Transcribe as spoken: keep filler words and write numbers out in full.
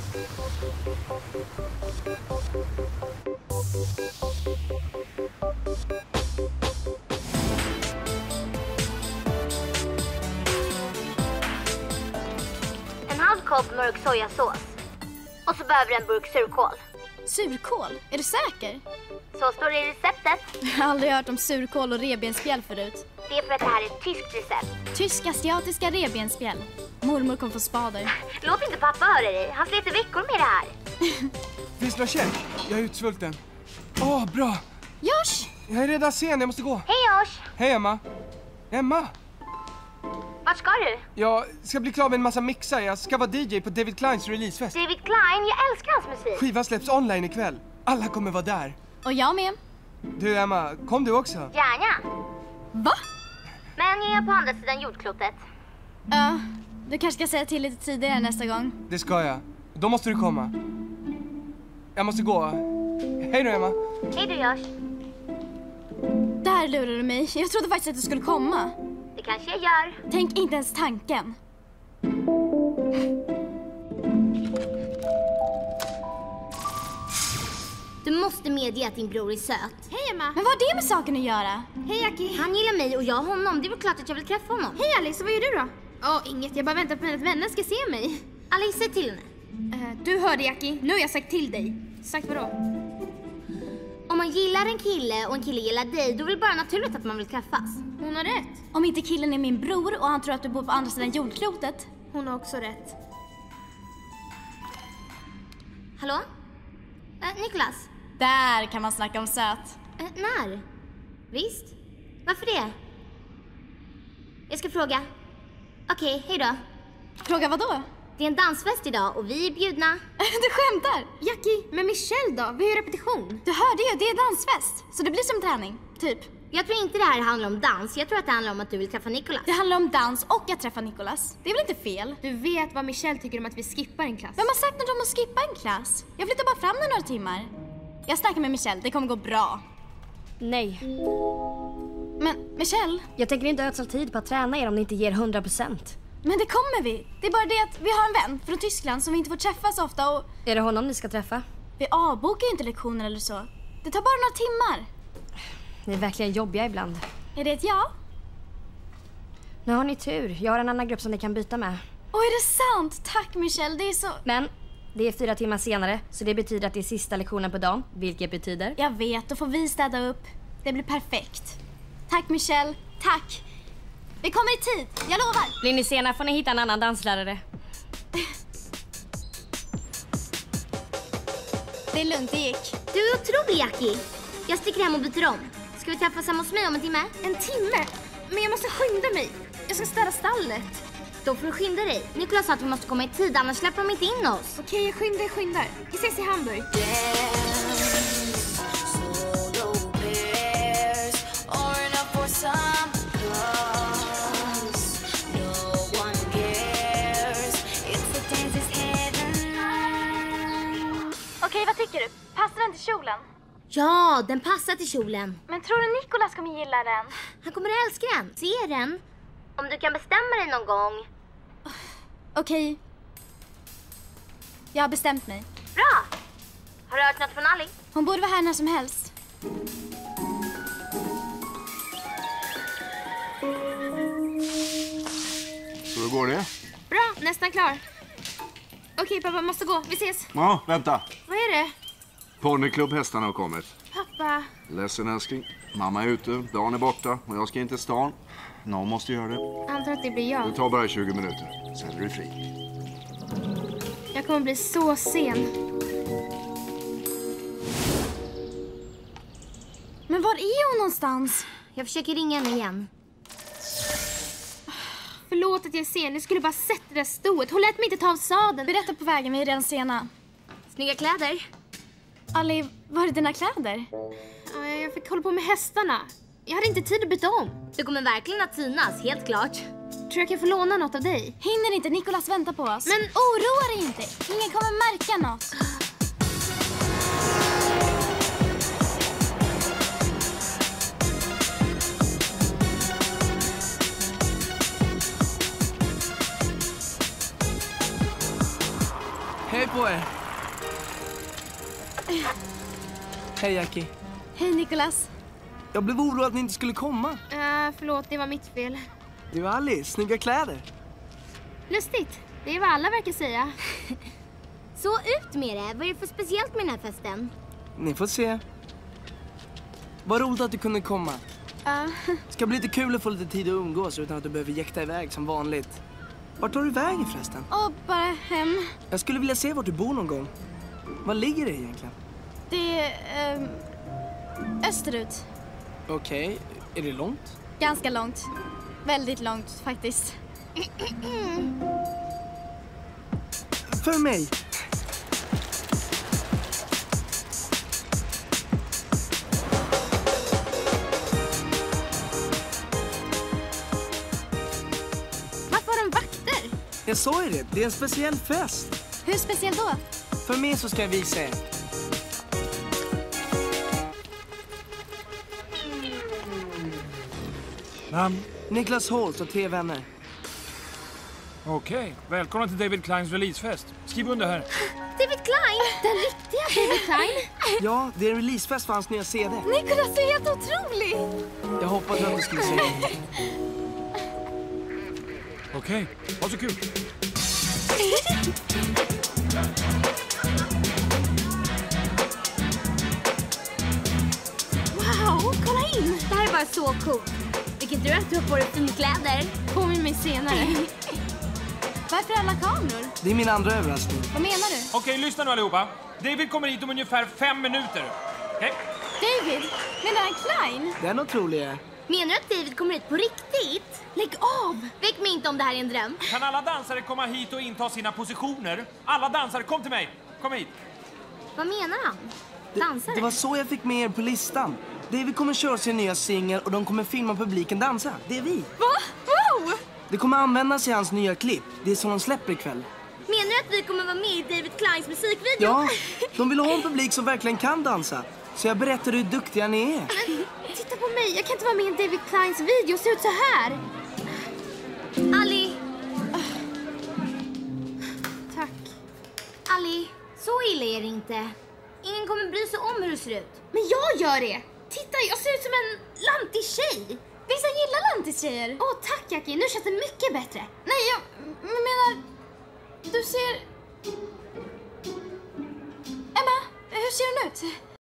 En halv kopp mörk sojasås. Och så behöver du en burk surkål. Surkål? Är du säker? Så står det i receptet. Jag har aldrig hört om surkål och revbensspjäll förut. Det är för att det här är ett tyskt recept. Tysk-asiatiska revbensspjäll. Mormor kom få spader. Låt inte pappa höra dig. Han sliter veckor med det här. Finns det något käk? Jag är utsvulten. Åh, oh, bra. Josh! Jag är redan sen, jag måste gå. Hej Josh! Hej Emma. Emma? Vart ska du? Jag ska bli klar med en massa mixar. Jag ska vara D J på David Kleins releasefest. David Klein, jag älskar hans musik. Skivan släpps online ikväll. Alla kommer vara där. Och jag med. Du Emma, kom du också? Gärna. Va? Men jag är på andra sidan jordklotet. Ja, uh, du kanske ska säga till lite tidigare nästa gång. Det ska jag. Då måste du komma. Jag måste gå. Hej då Emma. Hej då Josh. Där lurade du mig. Jag trodde faktiskt att du skulle komma. Det kanske jag gör. Tänk inte ens tanken. Du måste medge att din bror är söt. Hej Emma. Men vad har det med saken att göra? Hej Aki. Han gillar mig och jag honom. Det är väl klart att jag vill träffa honom. Hej Alice, vad gör du då? Åh, oh, inget. Jag bara väntar på att vänner ska se mig. Alice, säg till henne. Uh, du hörde Aki. Nu har jag sagt till dig. Sagt vadå? Om man gillar en kille och en kille gillar dig, då är det bara naturligt att man vill träffas. Hon har rätt. Om inte killen är min bror och han tror att du bor på andra sidan jordklotet. Hon har också rätt. Hallå? Uh, Niklas? Där kan man snacka om söt. Uh, när? Visst? Varför det? Jag ska fråga. Okej, okay, hej då. Fråga vad då? Det är en dansfest idag och vi är bjudna. Du skämtar? Jackie, men Michelle då? Vi har repetition. Du hörde ju, det är dansfest. Så det blir som träning, typ. Jag tror inte det här handlar om dans. Jag tror att det handlar om att du vill träffa Nicolas. Det handlar om dans och att träffa Nicolas. Det är väl inte fel? Du vet vad Michelle tycker om att vi skippar en klass. Vem har sagt något om att skippa en klass? Jag flyttar bara fram några timmar. Jag snackar med Michelle, det kommer gå bra. Nej. Men Michelle? Jag tänker inte ödsla tid på att träna er om ni inte ger hundra procent. Men det kommer vi. Det är bara det att vi har en vän från Tyskland som vi inte får träffa så ofta och... Är det honom ni ska träffa? Vi avbokar ju inte lektioner eller så. Det tar bara några timmar. Ni är verkligen jobbiga ibland. Är det ett ja? Nu har ni tur. Jag har en annan grupp som ni kan byta med. Åh, är det sant? Tack Michelle, det är så... Men det är fyra timmar senare, så det betyder att det är sista lektionen på dagen. Vilket betyder? Jag vet, då får vi städa upp. Det blir perfekt. Tack Michelle, tack. Vi kommer i tid, jag lovar. Blir ni sena får ni hitta en annan danslärare. Det är lugnt, det gick. Du är otrolig, Jackie. Jag sticker hem och byter om. Ska vi träffas hemma hos mig om en timme? En timme? Men jag måste skynda mig. Jag ska städa stallet. Då får du skynda dig. Nicolas sa att vi måste komma i tid, annars släpper de inte in oss. Okej, okay, jag skyndar, jag skyndar. Vi ses i Hamburg. Okej, vad tycker du? Passar den till kjolen? Ja, den passar till kjolen. Men tror du Nicolas kommer gilla den? Han kommer älska den. Se den. Om du kan bestämma dig någon gång. Okej. Jag har bestämt mig. Bra! Har du hört något från Ali? Hon borde vara här när som helst. Så hur går det? Bra, nästan klar. Okej, pappa, måste gå. Vi ses. Ja, vänta. Vad är det? Ponnyklubbhästarna har kommit. Pappa. Ledsen älskling. Mamma är ute, dagen är borta och jag ska in till stan. Någon måste göra det. Antar att det blir jag. Det tar bara tjugo minuter. Sen är du fri. Jag kommer bli så sen. Men var är hon någonstans? Jag försöker ringa henne igen. Förlåt att jag är sen. Jag skulle bara sett det där stoet. Hon lät mig inte ta av sadeln. Berätta på vägen, vi är redan sena. Snygga kläder. Ali, var är dina kläder? Ja, jag fick hålla på med hästarna. Jag hade inte tid att byta om. Du kommer verkligen att synas, helt klart. Tror jag kan få låna något av dig? Hinner inte, Nicolas väntar på oss. Men oroa dig inte, ingen kommer märka något. Hej på er! Hej Jackie. Hej Nicholas. Jag blev oroad att ni inte skulle komma. Uh, förlåt, det var mitt fel. Du Alice, snygga kläder. Lustigt. Det är vad alla verkar säga. Så ut med det. Vad är det för speciellt med den här festen? Ni får se. Vad roligt att du kunde komma. Uh, Ska bli lite kul att få lite tid att umgås utan att du behöver jäkta iväg som vanligt. Vart tar du vägen förresten? och bara hem. Jag skulle vilja se vart du bor någon gång. Var ligger det egentligen? Det är ehm, österut. Okej, är det långt? Ganska långt. Väldigt långt faktiskt. För mig. Varför har de vakter? Jag sa ju det, det är en speciell fest. Hur speciell då? För mig så ska jag visa er. Namn? Niklas Holt och tre vänner. Okej, välkomna till David Kleins releasefest. Skriv under här. David Klein! Den riktiga David Klein? Ja, det är en releasefest för hans nya C D. Nicholas är helt otrolig! Jag hoppas att du skulle säga det. Okej, ha så kul. Wow, kolla in! Det här är bara så coolt. Vilken tur att du har på dig fina kläder. Påminn mig senare. Varför alla kameror? Det är min andra överraskning. Vad menar du? Okej, lyssna nu allihopa. David kommer hit om ungefär fem minuter. Okej? David? Menar han Klein? Den otroliga. Menar du att David kommer hit på riktigt? Lägg av! Väck mig inte om det här är en dröm. Kan alla dansare komma hit och inta sina positioner? Alla dansare, kom till mig. Kom hit. Vad menar han? Det, Dansare? det var så jag fick med er på listan. David kommer köra sin nya singel och de kommer filma publiken dansa. Det är vi. Va? Wow! Det kommer användas i hans nya klipp. Det är som de släpper ikväll. Menar du att vi kommer vara med i David Kleins musikvideo? Ja, de vill ha en publik som verkligen kan dansa. Så jag berättar hur duktiga ni är. Titta på mig, jag kan inte vara med i David Kleins video och se ut så här. Ali! Tack. Ali, så illa är det inte. Ingen kommer bry sig om hur du ser ut. Men jag gör det! Titta, jag ser ut som en lantig tjej. Vissa gillar lantis-tjejer. Åh, tack Jackie, nu känns det mycket bättre. Nej, jag menar... Du ser... Emma, hur ser hon ut?